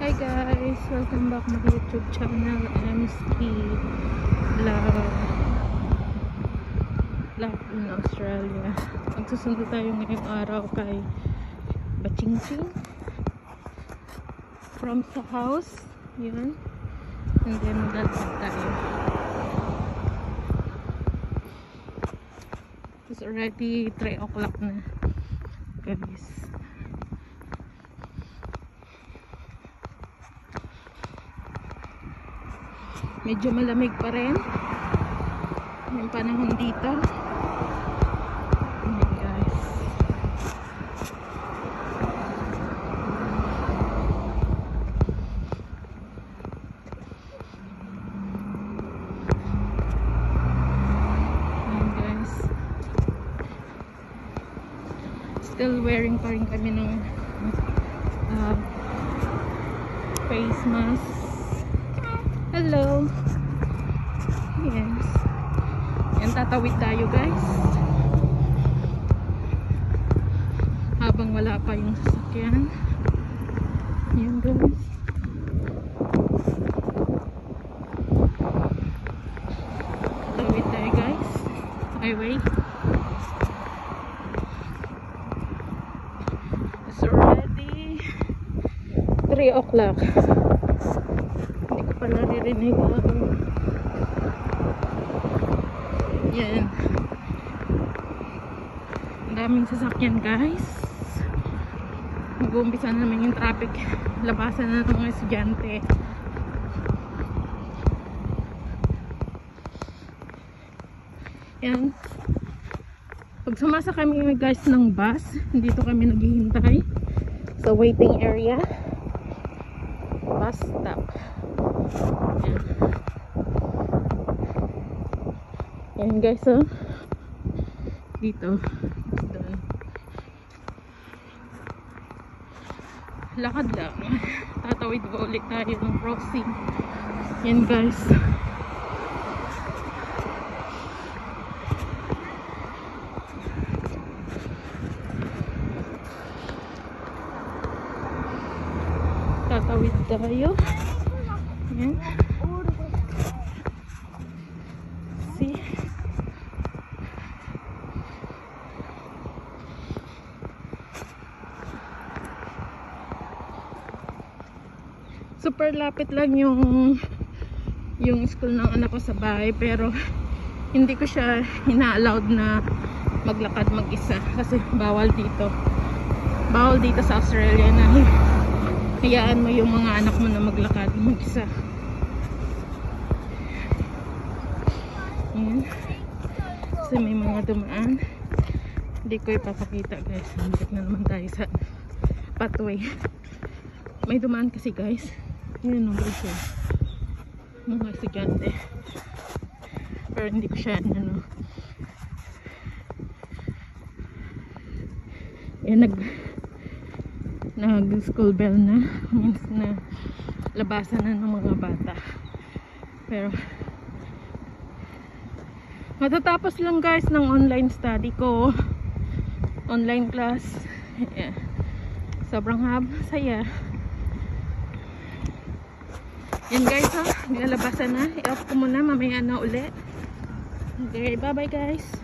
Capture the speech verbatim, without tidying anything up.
Hi guys, welcome back my YouTube channel E M Z Q E E vlog vlog in Australia. Magsusundo tayo ngayong araw kay Bachingching from sa house yun, and then maglalakad tayo. It's already three o'clock na guys. Medyo malamig pa rin yung panahon dito. Ayan guys. Ayan guys. Still wearing pa rin kami ng uh, face mask. Hello. Yes. Yan, tatawid tayo guys. Habang wala pa yung sasakyan. Yan guys. Tawid tayo guys. Highway. It's already three o'clock. Pa naririnig ako. Yan. Ang daming sasakyan guys. Mag-uumpisa na naman yung traffic. Labasan na ng mga estudyante. Yan. Pag sumasa kami guys ng bus, dito kami naghihintay sa waiting area. Bus stop. Yan. Yan guys, oh. Dito. Doon. Lakad lang. Tatawid ba ulit tayo ng crossing. Yan guys. Tatawid tayo. Yan. See? Super lapit lang yung yung school ng anak ko sa bahay, pero hindi ko siya ina-allowed na maglakad mag-isa kasi bawal dito. Bawal dito sa Australia na hayaan mo yung mga anak mo na maglakad mag-isa. Ayan. Kasi may mga dumaan. Hindi ko ipapakita guys. Balik na naman tayo sa pathway. May dumaan kasi guys. Yun ang guys yun. Mga estudyante. Pero hindi ko siya ano. Ayan, nag nag school bell na. Means na labasan na ng mga bata. Pero matatapos lang guys ng online study ko. Online class. Yeah. Sobrang hab, saya. Yan guys, ha. Nilalabasan na. I-off ko muna. Mamaya na ulit. Okay, bye bye guys.